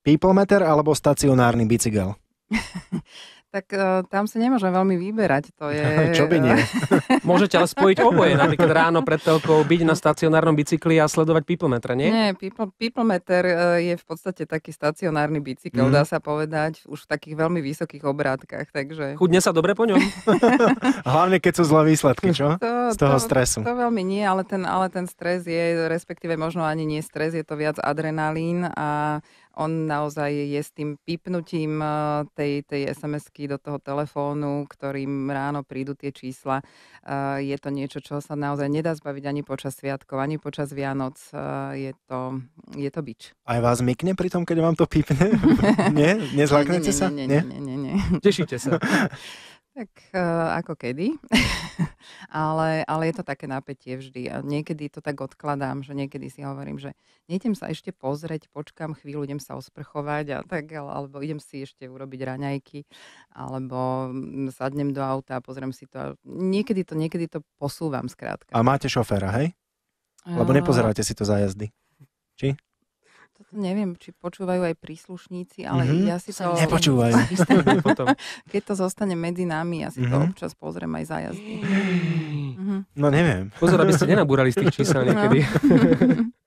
Peoplemeter alebo stacionárny bicykel? Tak tam sa nemôžem veľmi vyberať. To je... Čo by nie? Môžete ale spojiť oboje. Napríklad ráno pred telkou byť na stacionárnom bicykli a sledovať Peoplemetra, nie? Nie, Peoplemeter je v podstate taký stacionárny bicykel, dá sa povedať, už v takých veľmi vysokých obrátkach. Takže... Chudne sa dobre po ňom? Hlavne, keď sú zlé výsledky, čo? Z toho stresu. To veľmi nie, ale ten stres je, respektíve možno ani nie stres, je to viac adrenalín a on naozaj je s tým pipnutím tej SMS-ky do toho telefónu, ktorým ráno prídu tie čísla. Je to niečo, čo sa naozaj nedá zbaviť ani počas sviatkov, ani počas Vianoc. Je to bič. Aj vás mykne pri tom, keď vám to pípne? Nie? Nezláknete sa? Nie. Tešíte sa. Tak ako kedy. ale je to také napätie vždy. A niekedy to tak odkladám, že niekedy si hovorím, že nejdem sa ešte pozrieť, počkám chvíľu, idem sa osprchovať a tak, alebo idem si ešte urobiť raňajky, alebo sadnem do auta a pozriem si to. A niekedy to posúvam skrátka. A máte šoféra, hej? Lebo nepozeráte si to za jazdy. Či? Toto neviem, či počúvajú aj príslušníci, ale ja si to... Nepočúvajú. Keď to zostane medzi nami, ja si to občas pozriem aj za jazdy. No neviem. Pozor, aby ste nenabúrali z tých čísel niekedy.